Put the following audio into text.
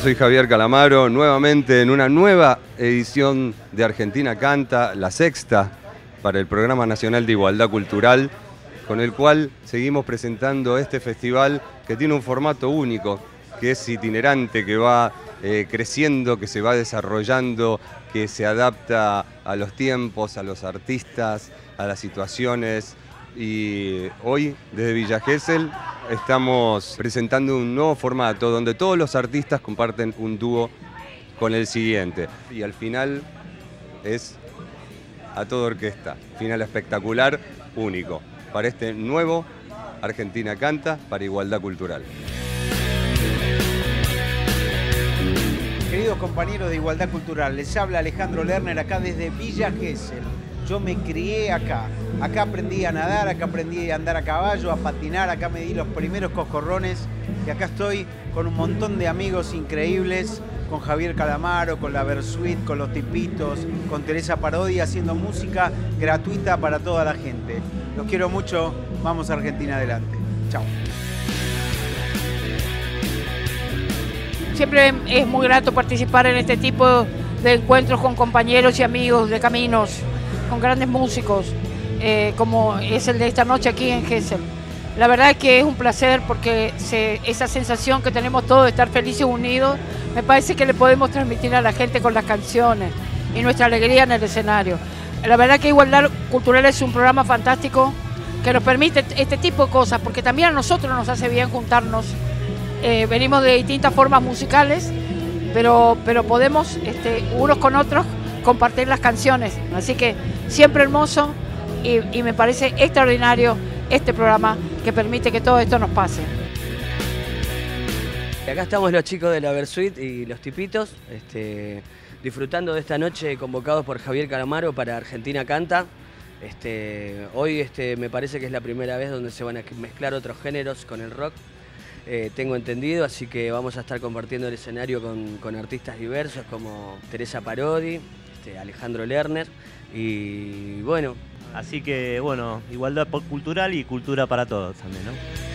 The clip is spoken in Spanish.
Soy Javier Calamaro, nuevamente en una nueva edición de Argentina Canta, la sexta para el Programa Nacional de Igualdad Cultural, con el cual seguimos presentando este festival que tiene un formato único, que es itinerante, que va creciendo, que se va desarrollando, que se adapta a los tiempos, a los artistas, a las situaciones. Y hoy, desde Villa Gesell, estamos presentando un nuevo formato donde todos los artistas comparten un dúo con el siguiente. Y al final es a toda orquesta. Final espectacular, único, para este nuevo Argentina Canta para Igualdad Cultural. Queridos compañeros de Igualdad Cultural, les habla Alejandro Lerner acá desde Villa Gesell. Yo me crié acá. Acá aprendí a nadar, acá aprendí a andar a caballo, a patinar, acá me di los primeros coscorrones y acá estoy con un montón de amigos increíbles, con Javier Calamaro, con la Versuit, con los Tipitos, con Teresa Parodi, haciendo música gratuita para toda la gente. Los quiero mucho, vamos Argentina adelante. Chao. Siempre es muy grato participar en este tipo de encuentros con compañeros y amigos de caminos, con grandes músicos, como es el de esta noche aquí en Gesell. La verdad es que es un placer porque esa sensación que tenemos todos de estar felices unidos, me parece que le podemos transmitir a la gente con las canciones y nuestra alegría en el escenario. La verdad que Igualdad Cultural es un programa fantástico que nos permite este tipo de cosas, porque también a nosotros nos hace bien juntarnos. Venimos de distintas formas musicales, pero podemos unos con otros compartir las canciones, así que siempre hermoso y me parece extraordinario este programa que permite que todo esto nos pase. Acá estamos los chicos de la Versuit y los Tipitos, disfrutando de esta noche convocados por Javier Calamaro para Argentina Canta. Hoy me parece que es la primera vez donde se van a mezclar otros géneros con el rock. Tengo entendido, así que vamos a estar compartiendo el escenario con artistas diversos como Teresa Parodi, Alejandro Lerner y bueno. Así que bueno, igualdad cultural y cultura para todos también, ¿no?